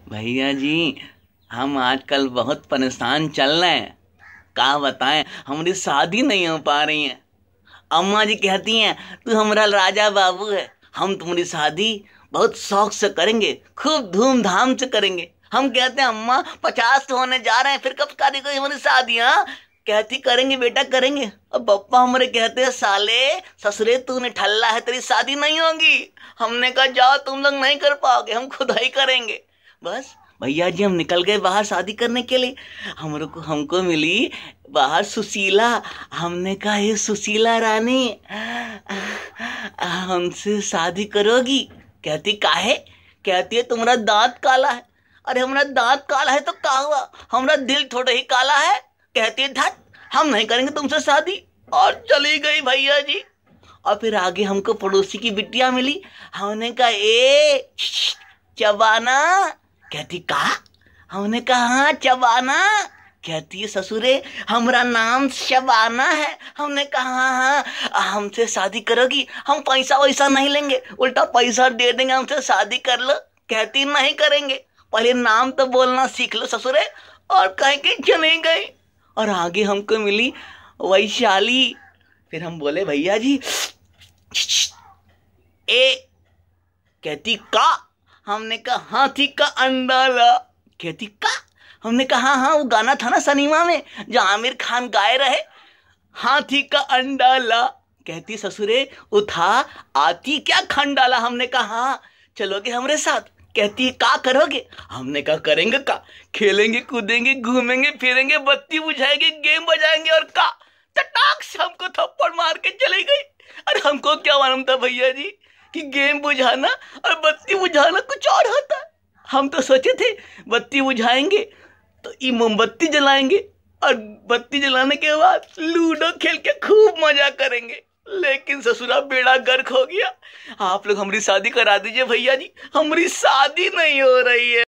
भैया जी, हम आजकल बहुत परेशान चल रहे हैं। क्या बताएं, हमारी शादी नहीं हो पा रही है। अम्मा जी कहती हैं तू हमारा राजा बाबू है, हम तुम्हारी शादी बहुत शौक से करेंगे, खूब धूमधाम से करेंगे। हम कहते हैं अम्मा 50 तो होने जा रहे हैं, फिर कब करेगी हमारी शादी? हाँ, कहती करेंगे बेटा करेंगे। अब पप्पा हमारे कहते हैं साले ससुरे तूने ठल्ला है, तेरी शादी नहीं होगी। हमने कहा जाओ तुम लोग नहीं कर पाओगे, हम खुद ही करेंगे। बस भैया जी हम निकल गए बाहर शादी करने के लिए। हमको मिली बाहर सुशीला। हमने कहा ये सुशीला रानी हमसे शादी करोगी? कहती काहे? कहती है तुम्हारा दांत काला है। अरे हमारा दांत काला है तो क्या हुआ, हमारा दिल थोड़ा ही काला है। कहती है धत हम नहीं करेंगे तुमसे शादी, और चली गई भैया जी। और फिर आगे हमको पड़ोसी की बिटिया मिली। हमने कहा ए चबाना। कहती कहा? हमने कहा हाँ चबाना। कहती है ससुरे हमारा नाम शबाना है। हमने कहा हाँ हाँ हमसे शादी करोगी? हम पैसा वैसा नहीं लेंगे, उल्टा पैसा दे देंगे, हमसे शादी कर लो। कहती नहीं करेंगे, पहले नाम तो बोलना सीख लो ससुरे। और कह के चली गई। और आगे हमको मिली वैशाली। फिर हम बोले भैया जी ए। कहती का? हमने कहा हाथी का अंडा ला। कहती का? हमने कहा हाँ हाँ वो गाना था ना सिनेमा में जहाँ आमिर खान गाए रहे, हाथी का अंडा ला। कहती ससुरे उठा आती क्या खंडाला। हमने कहा हाँ चलोगे हमारे साथ? कहती का करोगे? हमने कहा करेंगे का, खेलेंगे कूदेंगे घूमेंगे फिरेंगे बत्ती बुझाएंगे गेम बजाएंगे। और का चटाक से हमको थप्पड़ मार के चली गई। अरे हमको क्या मालूम था भैया जी कि गेम बुझाना और बत्ती बुझाना कुछ और होता है। हम तो सोचे थे बत्ती बुझाएंगे तो ये मोमबत्ती जलाएंगे और बत्ती जलाने के बाद लूडो खेल के खूब मजा करेंगे। लेकिन ससुरा बेड़ा गर्क हो गया। आप लोग हमारी शादी करा दीजिए भैया जी, हमारी शादी नहीं हो रही है।